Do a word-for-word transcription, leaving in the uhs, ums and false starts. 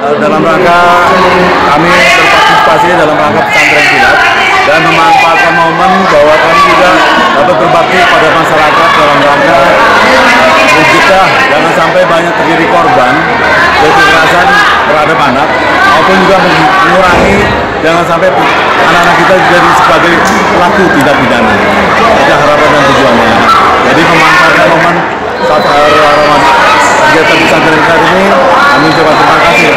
uh, dalam rangka kami berpartisipasi dalam rangka pesantren kilat dan memanfaatkan momen bahwa kami juga dapat berbakti pada masyarakat dalam rangka mencegah jangan sampai banyak terjadi korban kekerasan terhadap anak maupun juga mengurangi jangan sampai anak-anak kita jadi sebagai pelaku tindak pidana. Itu harapan dan tujuannya. Jadi memanfaatkan momen saat Ramadan kegiatan pesantren kilat ini, kami ucapkan terima kasih